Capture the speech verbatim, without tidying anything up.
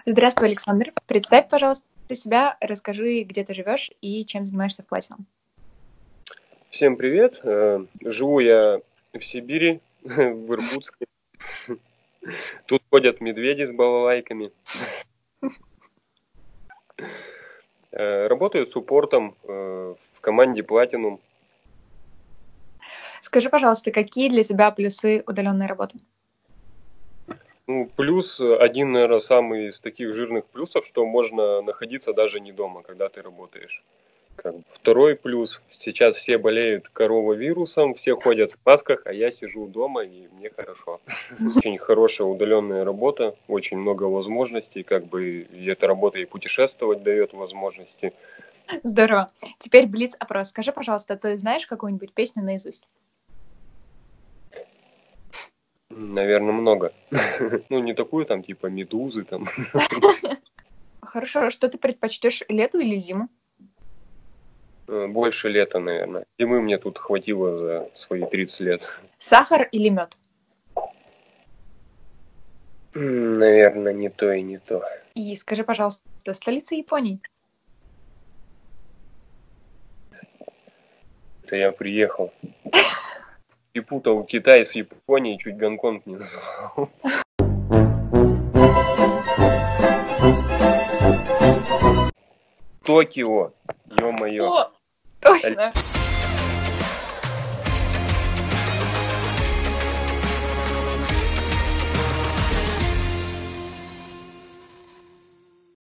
Здравствуй, Александр. Представь, пожалуйста, себя, расскажи, где ты живешь и чем занимаешься в Platinum. Всем привет. Э, Живу я в Сибири, в Иркутске. Тут ходят медведи с балалайками. Э, Работаю суппортом э, в команде Platinum. Скажи, пожалуйста, какие для тебя плюсы удаленной работы? Ну, плюс один, наверное, самый из таких жирных плюсов, что можно находиться даже не дома, когда ты работаешь. Как бы Второй плюс, сейчас все болеют коровавирусом, все ходят в масках, а я сижу дома и мне хорошо. Очень хорошая удаленная работа, очень много возможностей, как бы и эта работа и путешествовать дает возможности. Здорово. Теперь блиц-опрос. Скажи, пожалуйста, ты знаешь какую-нибудь песню наизусть? Наверное, много. Ну, не такую там, типа Медузы там. Хорошо. Что ты предпочтешь, лету или зиму? Больше лета, наверное. Зимы мне тут хватило за свои тридцать лет. Сахар или мед? Наверное, не то и не то. И скажи, пожалуйста, столица Японии? Это я приехал. Перепутал Китай с Японией, чуть Гонконг не назвал. Токио, ё-моё. О, точно.